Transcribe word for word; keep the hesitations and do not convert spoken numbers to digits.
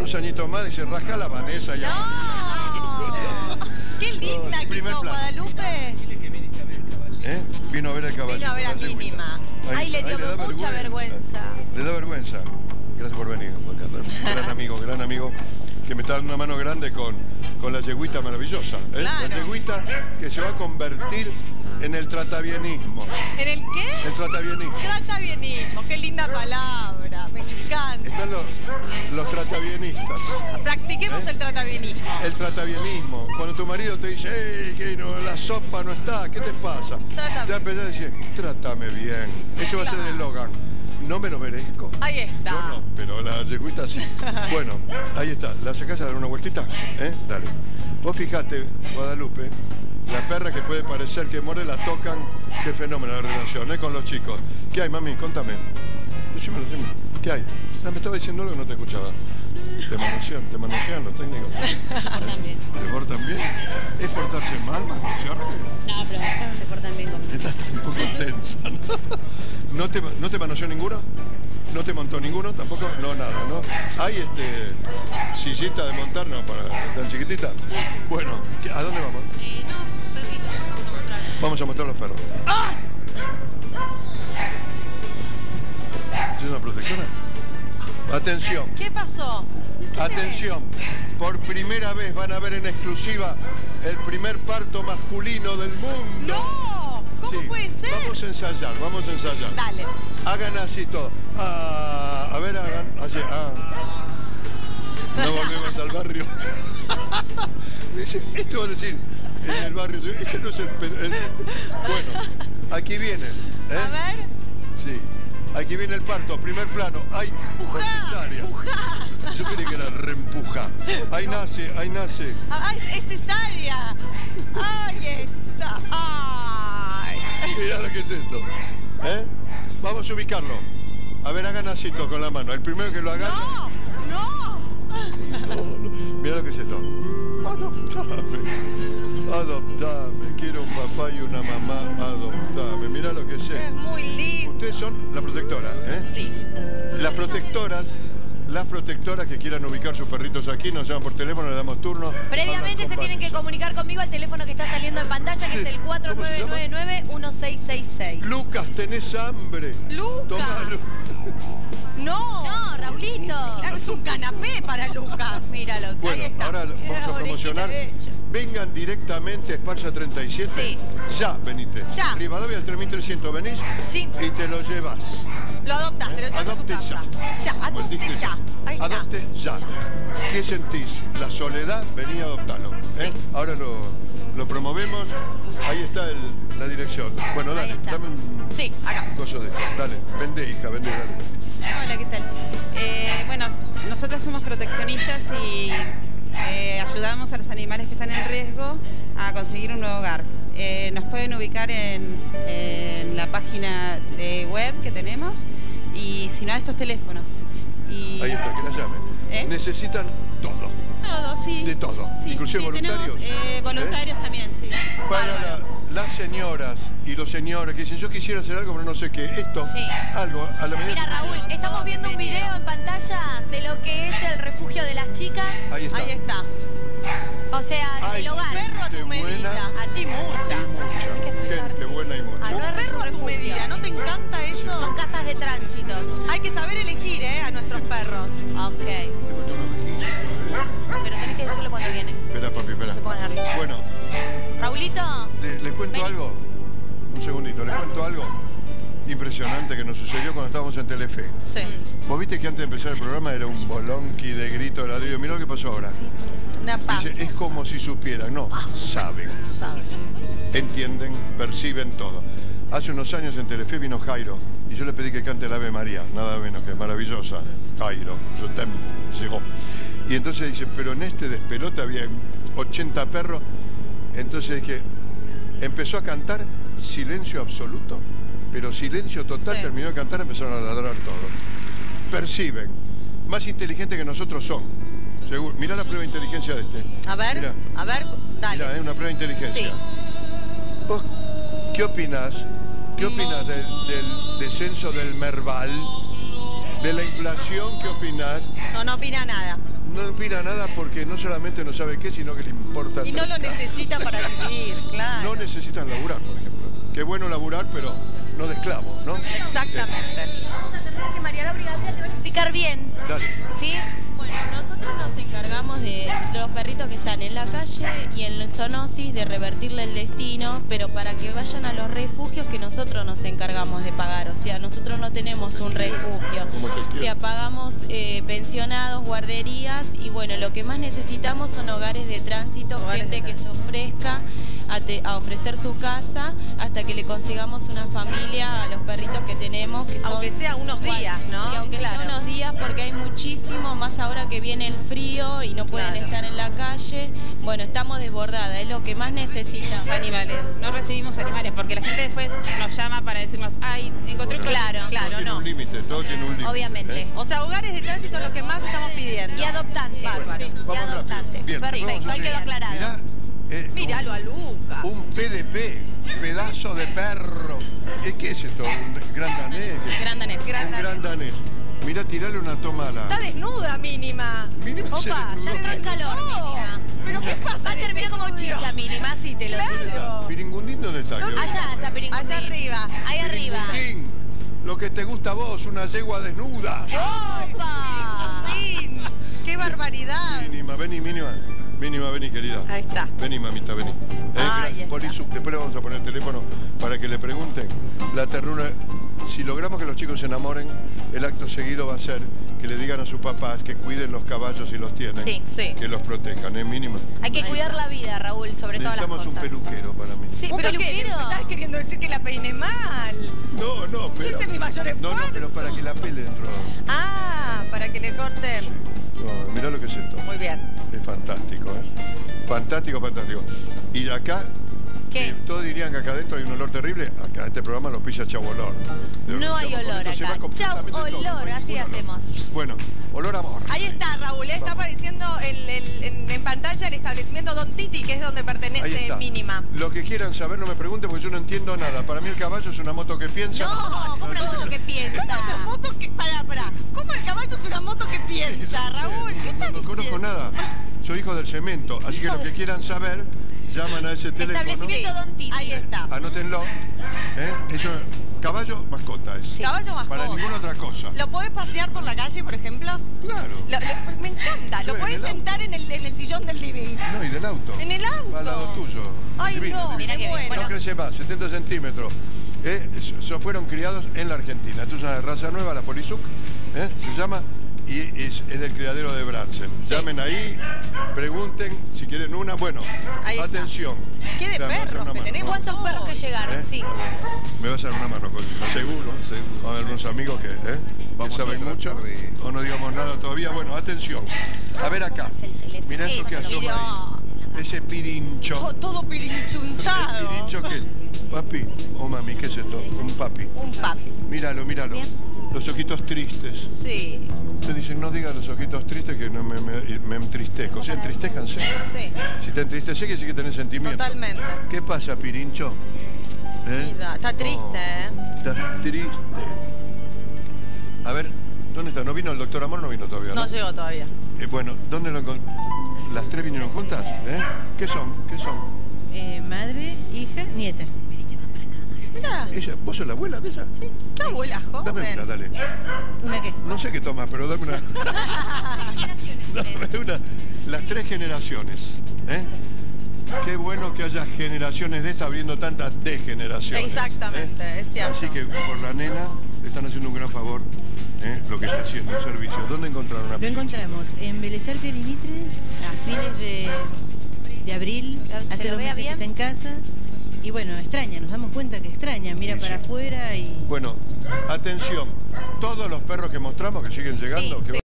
dos añitos más, dice, rajá la Vanessa ya. ¡No! ¡Qué linda que sos, Guadalupe! ¿Eh? Vino a ver al caballito. Vino a ver a Mínima. Ahí, Ay, le dio le mucha vergüenza. vergüenza. Le da vergüenza. Gracias por venir, Juan Carlos. Gran amigo, gran amigo, que me está dando una mano grande con, con la yeguita maravillosa. ¿eh? Claro. La yeguita que se va a convertir en el tratabienismo. ¿En el qué? El tratabienismo. Tratabienismo, qué linda palabra, me encanta. Están los, los tratabienistas. Practiquemos ¿Eh? el tratabienismo. El tratabienismo. Cuando tu marido te dice, hey, que no, la sopa no está, ¿qué te pasa? Trátame. Ya empezás a decir, trátame bien. Ese va a ser el eslogan. No me lo merezco. Ahí está. Yo no, pero la yeguita sí. Bueno, ahí está. ¿La sacás a dar una vueltita? ¿Eh? Dale. Vos fijate, Guadalupe, la perra que puede parecer que muere la tocan. Qué fenómeno la relación, ¿eh? Con los chicos. ¿Qué hay, mami? Contame. Decímelo, decímelo. ¿Qué hay? Ah, me estaba diciendo algo que no te escuchaba. Te manosean, te manosean los técnicos. Se portan bien. ¿Se portan bien? ¿Es portarse mal, manosearte? No, pero se portan bien conmigo. Estás un poco tensa, ¿no? ¿No te, ¿No te manoseó ninguno? ¿No te montó ninguno? ¿Tampoco? No, nada, ¿no? ¿Hay este sillita de montar? No, para tan chiquitita. Bueno, ¿a dónde vamos? Eh, no, perrito, vamos a mostrar. Vamos a mostrar los perros. ¡Ah! ¿Es una protectora? Atención. ¿Qué pasó? ¿Qué Atención. Por primera vez van a ver en exclusiva el primer parto masculino del mundo. ¡No! ¿Cómo sí. puede ser? Vamos a ensayar, vamos a ensayar. Dale. Hagan así todo. Ah, a ver, hagan así. Ah. No volvemos al barrio. Dice, esto va a decir en el barrio. Ese no es el... el... Bueno, aquí viene. ¿eh? A ver. Sí. Aquí viene el parto, primer plano. ¡Ay! ¡Pujá! ¡Pujá! Yo creí que era reempuja. Ahí nace, ahí nace. ¡Ay, es cesárea! ¡Ay, está! ¡Ay! Mirá lo que es esto. ¿Eh? Vamos a ubicarlo. A ver, hagan así todo con la mano. El primero que lo haga. ¡No! ¡No! No, no. Mirá lo que es esto. Adoptame. Adoptame. Quiero un papá y una mamá. Adoptame. Mirá lo que es esto. Es muy lindo. Ustedes son la protectora, ¿eh? Sí. Las protectoras, las protectoras que quieran ubicar sus perritos aquí, nos llaman por teléfono, le damos turno. Previamente se tienen que comunicar conmigo al teléfono que está saliendo en pantalla, que es el cuatro nueve nueve nueve, uno seis seis seis. Lucas, ¿tenés hambre? ¡Lucas! Tomalo. ¡No! No, Raulito. Claro, es un canapé para Lucas. Míralo. Bueno, Ahí está. ahora Mira vamos la a promocionar. orejita de hecho. Vengan directamente a Esparza treinta y siete. Sí. Ya, venite. Ya. Rivadavia tres mil trescientos, venís Sí. y te lo llevas. Lo adoptas, te lo llevas a tu Adopte casa. ya. Ya, adopte Maldito ya. sea. Ahí está. Adopte ya. ¿Qué sentís? ¿La soledad? Vení a adoptarlo. Sí. ¿eh? Ahora lo, lo promovemos. Ahí está el, la dirección. Bueno, dale, Ahí está. dame un Sí, acá. coso de... Dale, vende, hija, vende, dale. Hola, ¿qué tal? Eh, bueno, nosotras somos proteccionistas y eh, ayudamos a los animales que están en riesgo a conseguir un nuevo hogar. Eh, nos pueden ubicar en, en la página de web que tenemos y si no, a estos teléfonos. Y, Ahí está, que la llamen. ¿Eh? Necesitan todo. todo, sí. De todo. Sí, Inclusive sí, voluntarios. tenemos eh, voluntarios ¿Eh? también, sí. Para la- las señoras y los señores que dicen, yo quisiera hacer algo, pero no sé qué. Esto, Sí. algo, a la medida Mira, que- Raúl, estamos viendo un video en pantalla de lo que es el refugio de las chicas. Ahí está. Ahí está. O sea, Ay, el hogar. Perro a gente tu medida. buena. A ti Y mucha. mucha. Hay que explicar. Gente buena y Ah, mucha. no Un es perro a tu refugio. medida. ¿No te encanta eso? Son casas de tránsitos. Hay que saber elegir, ¿eh? A nuestros perros. Ok. Le faltó una vajilla, ¿eh? Pero tenés que decirlo cuando viene. Espera, papi, espera. Se pongan nerviosos. Bueno, Raulito. ¿les le cuento Vení. algo? Un segundito, ¿les cuento algo? Impresionante que nos sucedió cuando estábamos en Telefe. Sí. Vos viste que antes de empezar el programa era un bolonqui de grito de ladrillo. Mirá lo que pasó ahora. Una paz. Dice, es como si supieran. No, saben, ¿Sabes? entienden, perciben todo. Hace unos años en Telefe vino Jairo y yo le pedí que cante el Ave María, nada menos que maravillosa. Jairo, yo tem, llegó. Y entonces dice, pero en este despelote había ochenta perros. Entonces dije, empezó a cantar, silencio absoluto, pero silencio total, Sí. terminó de cantar, empezaron a ladrar todo. Perciben, más inteligentes que nosotros son. Seguro. Mirá la prueba de inteligencia de este. A ver, Mirá. a ver, dale. Mirá, es una prueba de inteligencia. Sí. ¿Vos qué opinás? ¿Qué opinás del, del descenso del Merval? De la inflación, ¿qué opinás? No, no opina nada. No opina nada porque no solamente no sabe qué, sino que le importa. Y no lo necesita para vivir, claro. No necesitan laburar, por ejemplo. Qué bueno laburar, pero no de esclavos, ¿no? Exactamente. Vamos a tratar que María Laura y Gabriela te van a explicar bien. Dale. ¿Sí? Bueno, nosotros nos encargamos de los perritos que están en la calle y en zoonosis de revertirle el destino, pero para que vayan a los refugios que nosotros nos encargamos de pagar. O sea, nosotros no tenemos un refugio. O sea, pagamos eh, pensionados, guarderías y bueno, lo que más necesitamos son hogares de tránsito, Hogares gente de que se tránsito. ofrezca a, te, a ofrecer su casa hasta que le consigamos una familia a los perritos que tenemos, que son... Aunque sea unos días, ¿no? Sí, aunque Claro. sea unos días, porque hay muchísimo, más ahora que viene el frío y no pueden Claro. estar en la calle. Bueno, estamos desbordadas, es lo que más necesitamos. Los animales, no recibimos animales, porque la gente después nos llama para decirnos, ay, encontré un Claro, Todo Claro, tiene no. un límite, todo tiene un límite. Obviamente. ¿eh? O sea, hogares de tránsito es lo que más estamos pidiendo. Y adoptantes. Bárbaro. Y Vamos rápido. adoptantes. Bien, Perfecto, vamos a ahí hacer- quedó aclarado. Mirá, eh, Míralo a Lucas. Un P D P, pedazo de perro. ¿Qué, qué es esto? ¿Un gran danés? ¿Qué? Gran danés. Gran Un gran danés. Mirá, tirale una toma a la... Está desnuda, mínima. Mínima se Opa, ya desnudó. entró en calor, mínima. ¿Pero qué pasa? Va a en terminar este como estudio? chicha, mínima, así te lo Claro. digo. ¿Piringundín dónde está? ¿Dónde? Que- Allá está Piringundín. Allá arriba. Ahí arriba. Piringundín, lo que te gusta a vos, una yegua desnuda. ¡Opa! Fin. ¡Qué barbaridad! Mínima, vení, mínima. Mínima, vení, querida. Ahí está. Vení, mamita, vení. Eh, Ahí mira, está. Polisub, después le vamos a poner el teléfono para que le pregunten. La ternura, si logramos que los chicos se enamoren, el acto seguido va a ser que le digan a sus papás que cuiden los caballos si los tienen. Sí, sí. Que los protejan, ¿eh? Mínima. Hay que cuidar la vida, Raúl, sobre todas las Necesitamos cosas. un peluquero para mí. Sí, ¿Un pero ¿qué? peluquero? ¿Me estás queriendo decir que la peiné mal? No, no, pero... ese es mi mayor No, no, pero esfuerzo. para que la pele dentro. Ah, para que le corten. No, mirá lo que es esto. Muy bien. Es fantástico, ¿eh? Fantástico, fantástico. Y acá, ¿Qué? eh, todos dirían que acá adentro hay un olor terrible. Acá este programa lo pilla Chau Olor. No hay Chau, olor esto se va acá. Chau completamente todo, no olor, hay así ningún olor. hacemos. Bueno, olor a amor. Ahí está, Raúl. Está Vamos. apareciendo el- el- en, en pantalla el establecimiento Don Titi, que es donde Ahí pertenece está. Mínima. Lo que quieran saber no me pregunten porque yo no entiendo nada. Para mí el caballo es una moto que piensa. No, ¿cómo una moto que piensa? Una moto que... Pará, pará. ¿Cómo el caballo es una moto que piensa, Raúl? ¿Qué estás No, no conozco diciendo? nada. Soy hijo del cemento. Así que Hijo lo que de- quieran saber, llaman a ese teléfono. Establecimiento Don Titi. Ahí está. Anótenlo. ¿eh? Eso, caballo, mascota es. Caballo mascota. Para ninguna otra cosa. ¿Lo podés pasear por la calle, por ejemplo? Claro. Lo- lo- pues me encanta. Sí, Lo en podés el auto. sentar en el, en el sillón del living. No, y del auto. En el auto. Va al lado tuyo. Ay, Divino, no, divino. Mira me que bien. muero. Bueno. No crece más, setenta centímetros. ¿eh? So- fueron criados en la Argentina. Esto es una raza nueva, la Polisuk, ¿eh? se llama, y es, es del criadero de Bransen. Sí. Llamen ahí, pregunten si quieren una. Bueno, Ahí está. atención. ¿Qué de Claro, me vas a hacer perros una que mano, tenemos? ¿no? ¿Cuántos perros que llegaron? ¿Eh? Sí. Me vas a dar una mano, con- seguro. Se- Va a haber unos amigos que, ¿eh? que saben mucho o no digamos nada todavía. Bueno, atención. A ver acá. Es el teléfono. Mirá esto que Eso, asoma mirá. ahí. Ese pirincho. Todo, todo ¿El pirinchunchado. pirincho qué es? Papi o mami, ¿qué es esto? Un papi. Un papi. Míralo, míralo. Bien. Los ojitos tristes. Sí, Te dicen, no digas los ojitos tristes que no me, me, me entristezco. O sea, entristézcanse. sí. Si te entristece, quiere decir que tenés sentimiento. Totalmente. ¿Qué pasa, pirincho? ¿Eh? Mira, está triste, Oh, ¿eh? Estás triste. A ver, ¿dónde está? ¿No vino el doctor Amor? No vino todavía, ¿no? No llegó todavía. Eh, bueno, ¿dónde lo encontró? ¿Las tres vinieron juntas? ¿Eh? ¿Qué son? ¿Qué son? Eh, madre, hija, nieta. Mira, ¿Ella? ¿Vos sos la abuela de ella? Sí. qué abuela Dame una, joven. dale. ¿Una qué? No sé qué tomas, pero dame una. Dame una. Las tres generaciones. ¿eh? Qué bueno que haya generaciones de estas viendo tantas degeneraciones. Exactamente, ¿eh? es cierto. Así que por la nena le están haciendo un gran favor ¿eh? lo que está haciendo, un servicio. ¿Dónde encontraron a Lo Pirincho? encontramos en Belezarte Limitre a fines de, de abril. ¿Se Hace lo dos vea meses que bien? está en casa. Y bueno, extraña, nos damos cuenta que extraña. Mira Sí, para sí. afuera y... Bueno, atención. Todos los perros que mostramos que siguen llegando, Sí, que sí.